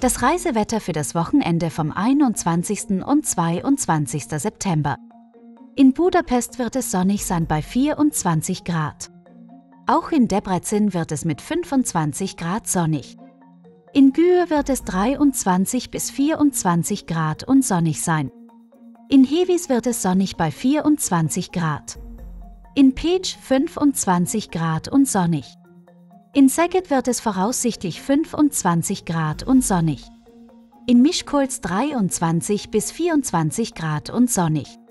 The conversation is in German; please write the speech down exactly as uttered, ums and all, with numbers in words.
Das Reisewetter für das Wochenende vom einundzwanzigsten und zweiundzwanzigsten September. In Budapest wird es sonnig sein bei vierundzwanzig Grad. Auch in Debrecen wird es mit fünfundzwanzig Grad sonnig. In Győr wird es dreiundzwanzig bis vierundzwanzig Grad und sonnig sein. In Heves wird es sonnig bei vierundzwanzig Grad. In Pécs fünfundzwanzig Grad und sonnig. In Szeged wird es voraussichtlich fünfundzwanzig Grad und sonnig. In Miskolc dreiundzwanzig bis vierundzwanzig Grad und sonnig.